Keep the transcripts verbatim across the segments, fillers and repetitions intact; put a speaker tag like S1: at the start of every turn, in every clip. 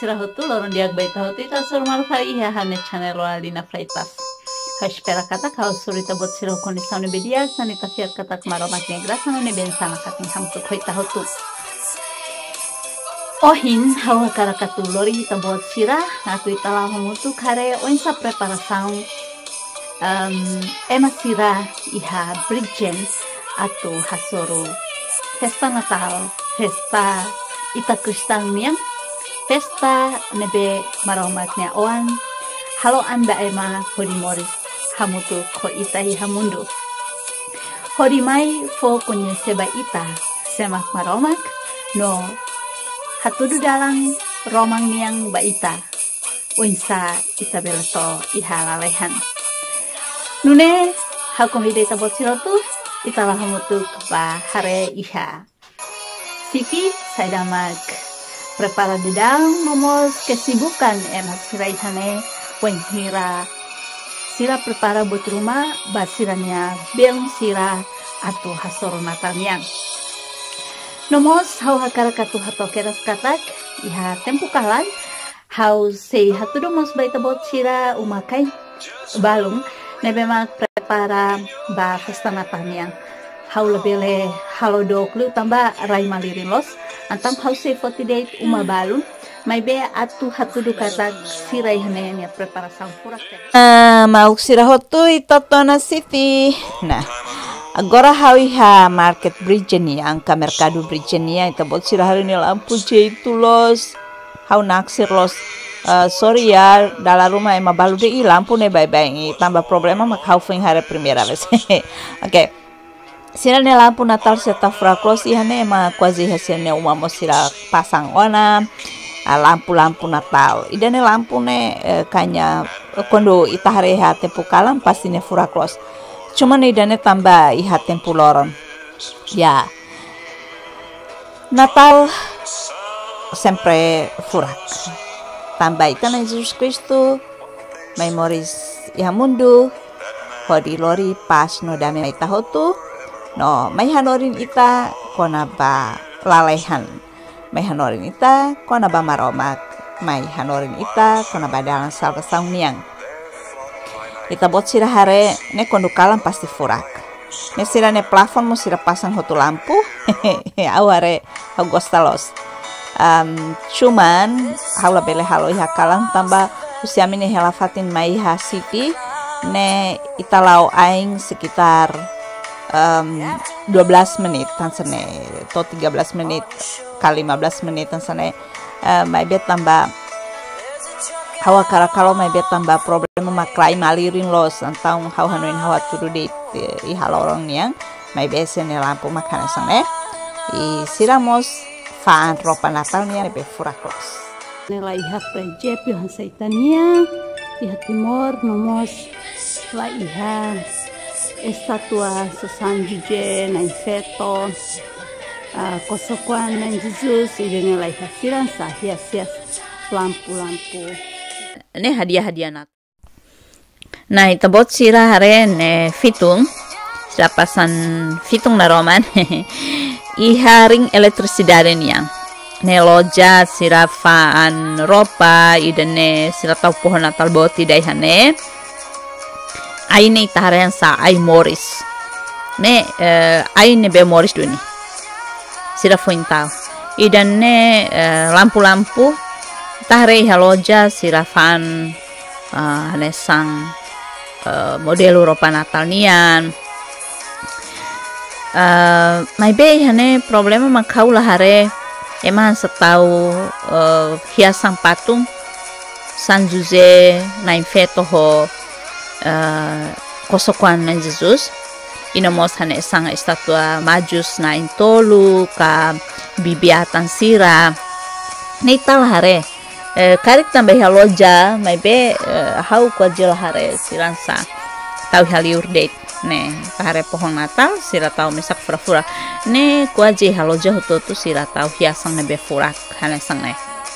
S1: sirahutu loron diag baita hutu ita sur marfa iha hane channel alina freitas. Espera kata kau surita bot sirah kondisi ne bedia sanita fiar kata kemaromat negra sanu ne bensana kating hamtu koita hutu. Ohin hawa karakatu lori ita bot sirah aku ita lahamutu kare oinsa preparação um, ema sirah iha brigjen atau hasoro festa Natal, festa ita Kristen miang, festa nebe maromatnya oan, halo anda ema hori moris hamutu ko ita iha mundu. Hori mai fo kunye seba ita semak maromak no hatudu dalang romang miang ba ita unsa ita belato iha lalehan. Nune hakumide ita botsirotu ita lahamutu ba hare iha. Siki saya damak prepara dedang momos kesibukan enak sirai hane wen hira sira prepara buat rumah basiranya bel sira atau hasoro Natal yang nomos hau hakara katu hato keras katak iha tempu kalan hau sei hatu domos baita bot sira umakai balung nebe mak prepara ba festa Natal yang hau lebele halo doklu tambah rai malirin los antam hau sei forty date uma balun mai be atu hatu dukata sirai hane ya preparação furak
S2: ah mau sira hotu itotona city nah agora hau iha market bridgenia angka mercado bridgenia ita bot sira hari ni lampu jeitu los hau naksir los Uh, sorry ya, dalam rumah emang balu deh lampu nih bye-bye tambah problema mak hau feng hari primera vez. Oke. Okay. Sira ne lampu Natal serta fraklos ihane emang quasi hasilnya umamo sira pasang ona lampu-lampu Natal. Idane lampu ne eh, kanya kondo itahare ha tempo kalam pasti ne fraklos. Cuman idane tambah iha tempo loron. Ya. Natal sempre furak. Tambah ikan Jesus Kristo, memoris ya mundu, hodi lori pas no dame ita hotu, no mai hanorin ita kona ba lalehan, mai hanorin ita kona ba maromak, mai hanorin ita kona ba dalang salva sauniang. Ita bot sira hare ne kondu kalam pasti furak. Ne sira ne plafon mo sira pasang hotu lampu, aware agostalos. Um, cuman halo bele halo iha kalang tambah usia mini helafatin mai ha city ne italau aing sekitar um, dua belas menit tansane atau tiga belas menit kali lima belas menit tansane uh, mai bet tambah hawa kara kalau mai bet tambah problem maklai malirin los antau hawa hanuin hawa tudu di iha lorong yang mai besene lampu makanan sana i siramos faan ropa Natal nia nebe furaklos.
S1: Nela iha prejep iha saitania, iha timor nomos la iha estatua San Juje na infeto, uh, kosokuan na Jesus, ide nela iha siran sahia sias lampu-lampu.
S2: Ini hadiah-hadiah Natal. Nah, ita bot sira hare ne fitung, sira pasan fitung na roman. Iha ring elektrisidade yang ne loja sirafaan ropa idene sira tau pohon Natal boti dai hane aine itaren sa ai moris ne uh, aine be moris duni sira fointau idane lampu-lampu tare iha loja sirafaan uh, ne sang uh, model ropa Natal nian. Uh, mai be hane problema makau lah hare emang setau uh, hiasan patung San Jose na infeto ho uh, kosokuan na Jesus inamos hane sang estatua majus na intolu ka bibiatan sira nita lah hare uh, karik tambah haloja mai be uh, hau kwajil hare siransa tau haliur date ne pahare pohon Natal sira tau mesak fura-fura ne kuaji haloja hutu tu sira tau hiasang nebe furak hane sang ne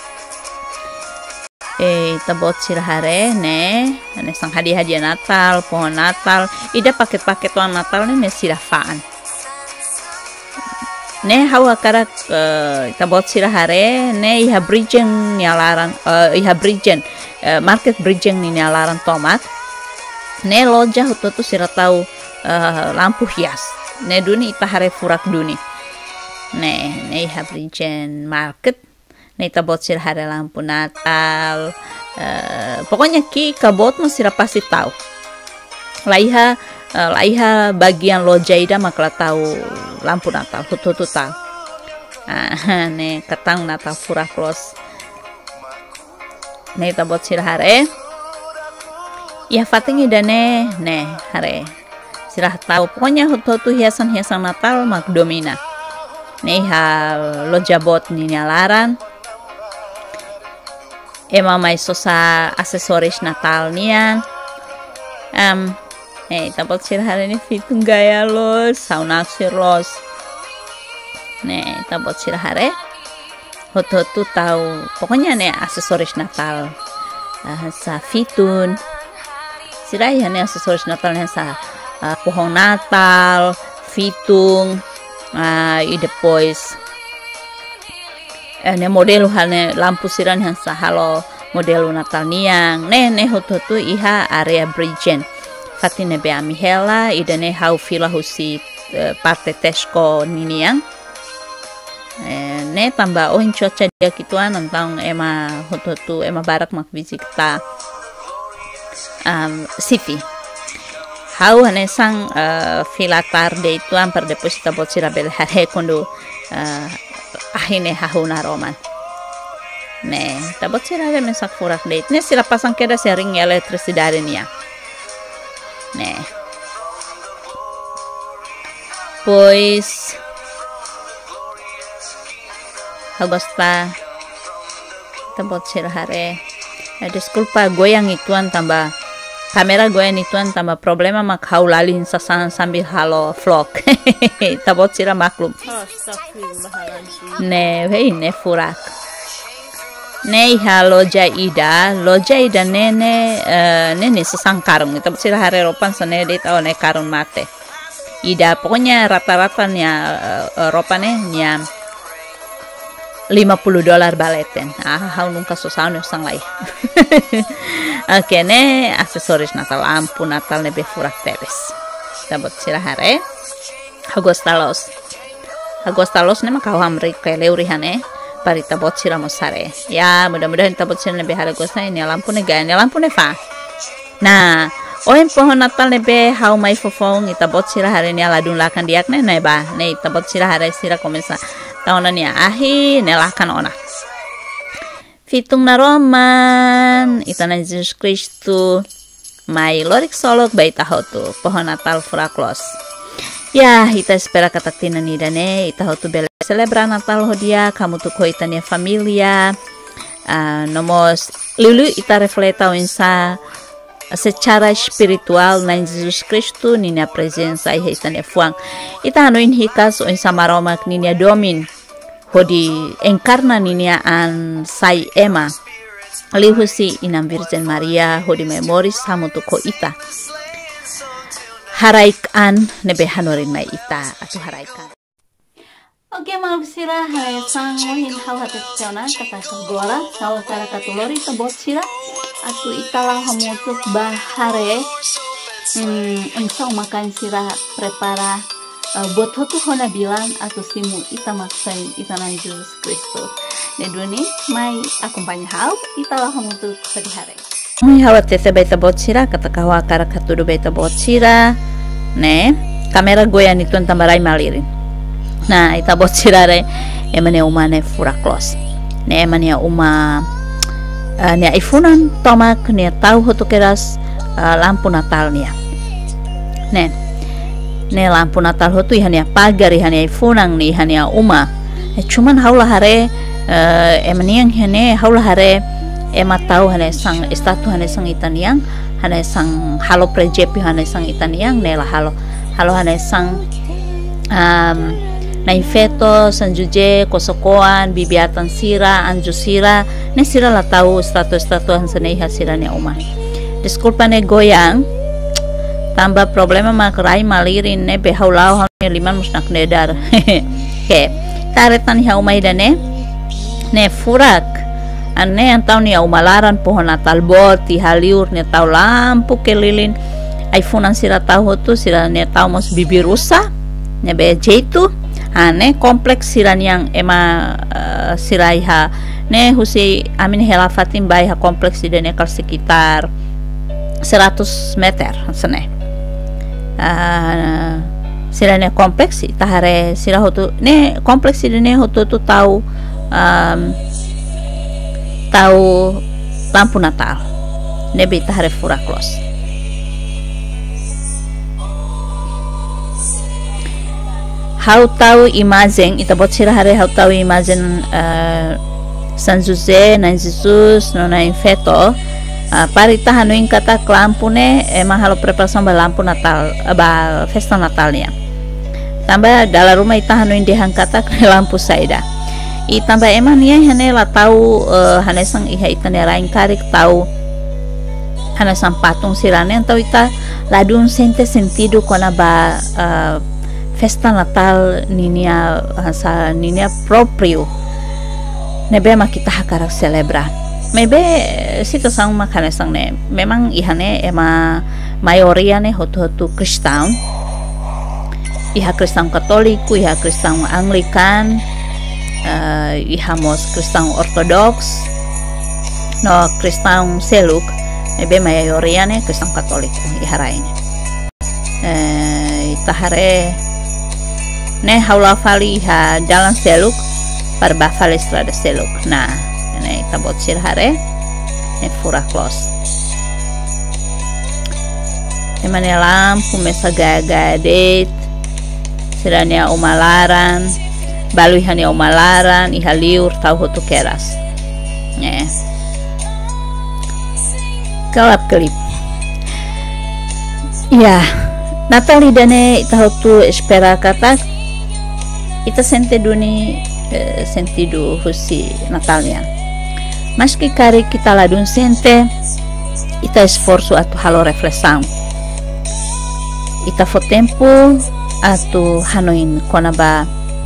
S2: eh tabot sira hare ne ne sang hadiah-hadiah Natal pohon Natal ida paket-paket pohon Natal ne ne sira faan ne hawa karak uh, ita bot sira hare ne iha bridging nyalaran uh, iha bridging uh, market bridging ni nyalaran tomat ne loja hutu tu sira tahu uh, lampu hias ne duni ita hare furak duni ne ne iha bridging market ne ita bot sira hare lampu Natal uh, pokoknya ki kabot mo sira pasti tahu laiha uh, laiha bagian lojaida makla tahu lampu Natal hutu hutu tahu ah ne katang Natal furak los ne ita bot sira hare ya fatingi dane ne hare sira tahu pokoknya hutu hutu hiasan hiasan Natal mak domina ne ha loja bot ni nyalaran ema mai sosa aksesoris Natal nian um eh tapos sira hari ini fitung gaya los sauna aksir los nih tapos sira hari hoto-hoto tahu pokoknya nih aksesoris Natal uh, sa fitun sira ya nih aksesoris Natal nih sa uh, pohon Natal fitung uh, ide pois eh nih model halnya lampu sira nih sa halo model Natal niang nih nih hoto-hoto iha area bridgen Fatine be amihela idane hau fila husi uh, parte Tesco nini yang eh, ne tambah oh cuaca dia kituan tentang ema hutu ema barak mak kita um, city hau hane sang uh, fila tarde itu am per deposita bot sira bel hare kondo uh, ahine hau naroman ne tabot sira be mesak furak date ne sira pasang keda sering elektrisidade nia Né. Pois Agosta tempat sirahare. Eh, desculpa goyang ituan tambah kamera goyang ituan tambah problema mak haulalin sasan sambil halo vlog. Tabot sira maklum. Ne, hei ne furak. Ne ha loja ida, loja ida nene uh, nene sesang karung. Kita sira hari ropan sana det oh ne karung mate. Ida pokoknya rata-rata nya uh, ropane nya lima puluh dolar baleten. Ah hau nungka susah nih sang lai. Oke ne aksesoris Natal lampu Natal ne befurak teres. Kita buat sira hari. Agostalos. Agostalos ne makau hamri ke leurihane. Parita bot sira mosare ya mudah-mudahan tabot sira lebih hari gosa ini lampu ne gaya lampu ne fa nah oen pohon Natal ne be hau mai fofong ita bot sira hari ini aladun lakan diak ne ne ba ne ita bot sira hari sira komesa tahunan ya ahi ne lakan ona fitung na roman ita na Jesus Kristus mai lorik solok baita hotu pohon Natal furaklos ya ita espera katatina ni dane ita hotu bela celebrar Natal hodia kamu tu koitania familia uh, nomos lulu ita refleta insa secara spiritual na Jesus Kristus ninia presença e itania fuang ita hanuin hikas insa maromak ninia domin hodi encarna ninia an sai ema lihusi inam Virgen Maria hodi memoris hamu tu koita haraikan nebe hanorin mai ita atau haraikan. Oke malam sira hai sang mohin hau hati ciona kata gola hau cara katulori tebot sira atau italah hamutuk bahare hmm insau makan sira prepara uh, buat hotu hona bilang atau simu ita maksain ita nan Jesus Kristus neduni mai akumpanya hau italah hamutuk sedihare Mai hawat tete baita bot sira kata kawa kara katudu baita bot sira ne kamera goyan itu tambarai malirin nah ita bot sira re emane uma ne furaklos ne emane uma uh, ne iPhone tomak ne tahu hotu keras uh, lampu Natal nia ne ne lampu Natal hotu ihania pagar ihania iPhone ni ihania uma e, cuman haula hare uh, emane yang hene haula hare ema tahu hane sang statu hane sang itaniang hane sang halo prejepi hane sang itaniang nela halo halo hane sang um, naifeto sanjuje kosokoan bibiatan sira anju sira ne sira la tahu statu statu han sene hasira ne uma disculpa ne goyang tambah problema mak rai malirin ne behaulau hau liman musnak nedar ke taretan hau maidane ne furak ane antau ni au malaran pohon natal boti haliur ne tau lampu kelilin iPhone sira tahu tu sira ne tau mos bibir rusa ne be jeitu ane kompleks siran yang ema uh, siraiha ne husi amin helafatin bai ha kompleks di ne kal sekitar seratus meter sene uh, sirane kompleks tahare sira hotu ne kompleks di ne hotu tu tahu um, tahu lampu natal ne be tahare furaklos hau tahu imagem ita bot sira hare hau tahu imagem uh, San Jose na Jesus no na infeto uh, parita hanuin kata lampu ne ema halo preparação ba lampu natal ba festa natalnya tambah dalam rumah ita hanuin dehang kata lampu saida i tambah ema nia hane la tahu uh, hane sang iha ita ne rain karik tahu hane sang patung sirane atau ita ladun sente sentido kona ba uh, festa natal ninia hasa ninia proprio nebe mak kita hakarak celebra mebe sito sang makane sang ne memang ihane ema mayoria ne hotu-hotu Kristen iha Kristen Katoliku iha Kristen Anglikan uh, iha mos Kristen Ortodoks no Kristen Seluk mebe mayoria ne Kristen Katoliku iha raine uh, itahare ne haula fali ha jalan Seluk parba fali strada Seluk nah ne tabot sirhare ne fura klos emane lampu mesa gagadet sirania umalaran balu ihania umalaran ihaliur tau hotu keras ne kalap kelip ya Natali dane ita hotu espera kata ita sente duni eh, sentido husi Natalnya mas que kari kita ladun sente ita esforço atu halo reflexão ita fo tempo atu hanoin konaba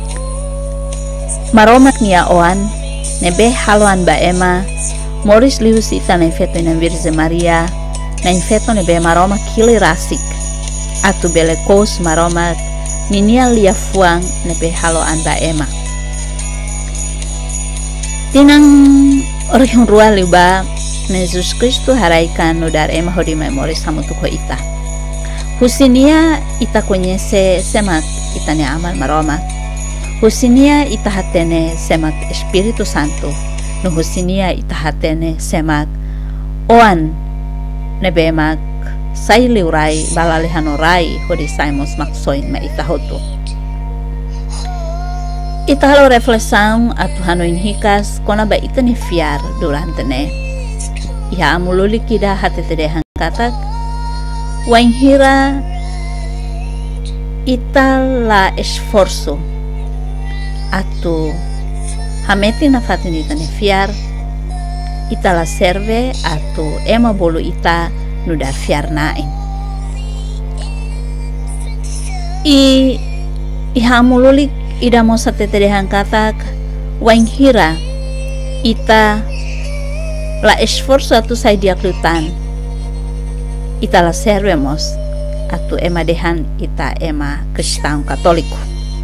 S2: maromak nia oan nebe haloan ba ema moris lius ita na infeto na Virgem Maria na infeto nebe maroma kili rasik atu bele kos maromak ninia lia fuang nebe halo anda ema tinang orihun rua liba Jesus Kristu haraikan nudar ema hodi memori samutuko ita husinia ita konyese semak itane amal maromak husinia ita hatene semak Espiritu Santo no husinia ita hatene semak oan nebe emak sai liurai balalihanorai hodi saimos maksoin ma ita hotu ita halo reflexão atu hanoin hikas kona ba ita ni fiar durante ne ya amululi kida hatete hangkatak wain hira ita la esforço atu hameti na fatin ita ni fiar ita la serve atu ema bolu ita nuda fiar nain i ihamululik ida mo sa tetedehan katak wain hira ita la esforço atu sai diaklutan ita la servemos atu ema dehan ita ema Kristen Katoliku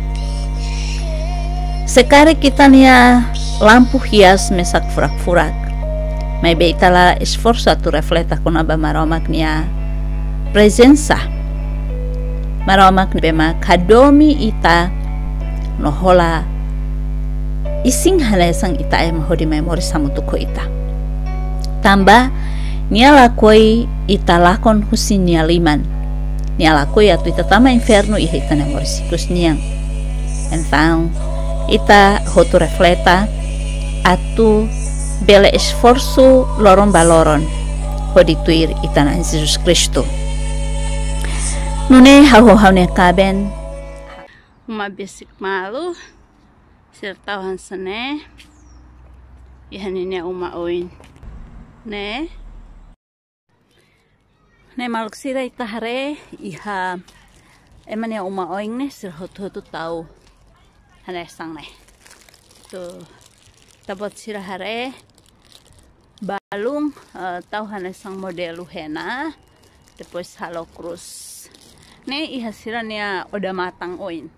S2: sekare kita nia lampu hias mesak furak-furak mai be ita la esforço atu refleta kona ba maromak nia presença maromak be ma kadomi ita no hola ising hala sang ita ema hodi memori samutuko ita tambah nia lakoi ita lakon husin nia liman nia lakoi atu ita tama inferno iha ita memori siklus niang então ita hotu refleta atu bele esforço loron baloron hodi tuir ita na Jesus Kristo nune hau hau ne kaben uma besik malu serta hansane ihanine uma oin ne
S1: Ne maluk sira itahare iha eman ya uma oing ne sir hotu tahu hane sang ne tu tabot sira hare balung uh, tahu hane sang modelu hena depois halo krus ne iha sira nia oda matang oin